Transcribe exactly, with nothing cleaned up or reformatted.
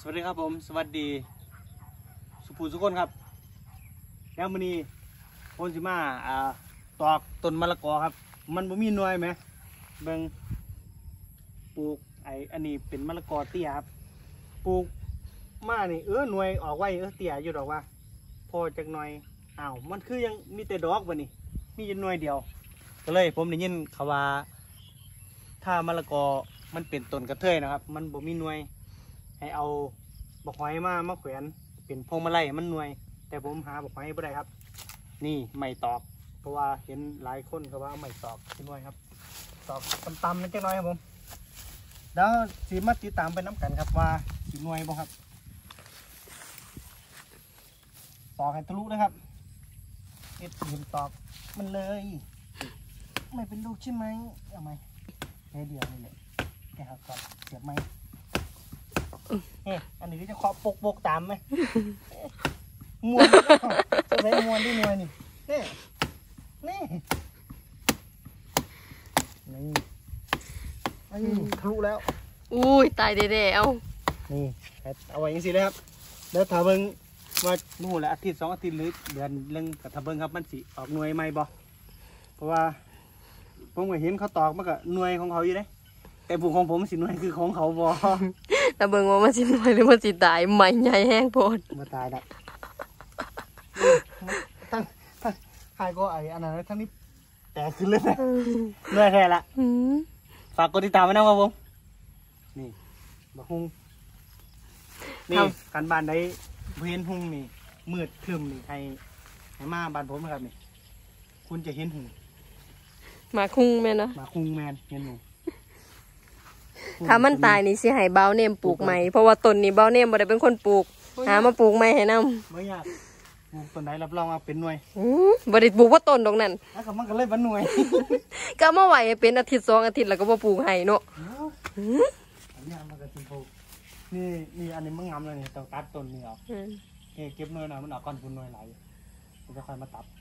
สวัสดีครับผมสวัสดีสุภูสุคนครับแล้วมื้อนี้ผมสิมาอ่าตอกต้นมะละกอครับมันบ่มีหน่วยไหมเบิ่งปลูกไอ้อันนี้เป็นมะละกอเตี้ยครับปลูกมานี่เออหน่วยออกไว้เออเตี้ยอยู่ดอกว่าพอจักหน่อยอ้าวมันคือยังมีแต่ดอกบ่นี่มีอยู่หน่วยเดียวก็เลยผมได้ยินเขาว่าถ้ามะละกอมันเป็นต้นกระเทยนะครับมันบ่มีหน่วยให้เอาบอกหอยมามาแขวนเป็นพวงมาลัยมันหน่วยแต่ผมหาบอกหอยไม่ได้ครับนี่ไม่ตอกเพราะว่าเห็นหลายคนเขาว่าไม่ตอกที่หน่วยครับตอกตำๆนิดหน่อยครับผมแล้วสีมาติดตามไปน้ำกันครับว่าสีหน่วยบ่ครับตอกให้ทะลุนะครับเอ็ดหินตอกมันเลยไม่เป็นลูกใช่ไหมเอาไหมแค่เดียวนี่แหละแค่ครับก่อนเสียบไหมเอ๊ะอันนี้จะเคาะปกปกตามไหมมวนจะใช้มวนด้วยมวยนี่นี่นี่นี่ไอ้ทะลุแล้วอุ้ยตายเด้ๆเอานี่เอาไว้ยังสิเลยครับแล้วถ้าเบิ้งว่านู่นแหละอาทิตย์สองอาทิตย์หรือเดือนเรื่องกับถ้าเบิ้งครับมันสิออกหน่วยใหม่บ่เพราะว่าผมก็เห็นเขาตอกมันก็หน่วยของเขาอยู่เลยแต่บุกของผมสิหน่วยคือของเขาบ่แต่เบิ่งว่ามันสิหน่วยหรือมันสิตายใหม่ใหญ่แห้งโพดมาตายแล้วทั้งทั้งใครก็ไอ้อันนั้นทั้งนี้แต่ขึ้นเลยนะเหนื่อยแท้ละฝากกดติดตามไว้นะครับผมนี่บักฮุงนี่การบ้านได้เห็นฮุงนี่มืดครึมนี่ให้ให้มาบ้านผมนะครับนี่คุณจะเห็นหงมาคุ้งแม่เนาะมาคุงแมนเห็นหงถ้ามันตายนี่สิให้เบาเนมปลูกใหม่เพราะว่าต้นนี้เบาเนมบ่ได้เป็นคนปลูกหามาปลูกใหม่ให้นำไม่ยากปลูกต้นไหนรับรองว่าเป็นหน่วยบ่ได้ปลูกว่าต้นตรงนั้นแล้วก็มันก็เลยเป็นหน่วยก็มาไหวเป็นอาทิตย์สองอาทิตย์แล้วก็บ่ปลูกให้เนาะอันนี้มันก็สิปลูกนี่นี่อันนี้มันงามเลยนี่ต้องตัดต้นนี่ออกเก็บหน่วยหน่อยมันออกก้อนคุณหน่วยไหลมันจะค่อยมาตัด